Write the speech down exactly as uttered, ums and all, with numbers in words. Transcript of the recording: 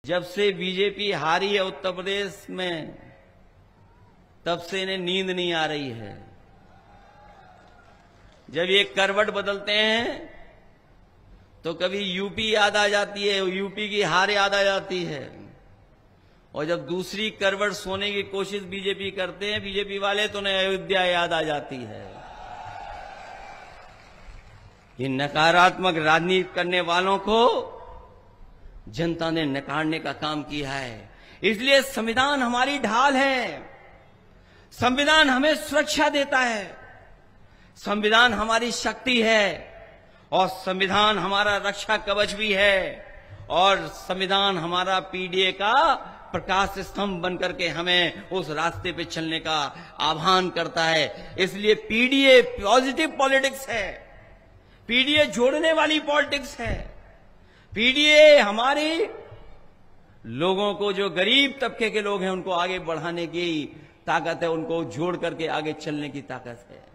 जब से बीजेपी हारी है उत्तर प्रदेश में, तब से इन्हें नींद नहीं आ रही है। जब ये करवट बदलते हैं तो कभी यूपी याद आ जाती है, यूपी की हार याद आ जाती है, और जब दूसरी करवट सोने की कोशिश बीजेपी करते हैं बीजेपी वाले, तो उन्हें अयोध्या याद आ जाती है। ये नकारात्मक राजनीति करने वालों को जनता ने नकारने का काम किया है। इसलिए संविधान हमारी ढाल है, संविधान हमें सुरक्षा देता है, संविधान हमारी शक्ति है, और संविधान हमारा रक्षा कवच भी है, और संविधान हमारा पीडीए का प्रकाश स्तंभ बनकर के हमें उस रास्ते पे चलने का आह्वान करता है। इसलिए पीडीए पॉजिटिव पॉलिटिक्स है, पीडीए जोड़ने वाली पॉलिटिक्स है। पीडीए हमारे लोगों को, जो गरीब तबके के लोग हैं, उनको आगे बढ़ाने की ताकत है, उनको जोड़ करके आगे चलने की ताकत है।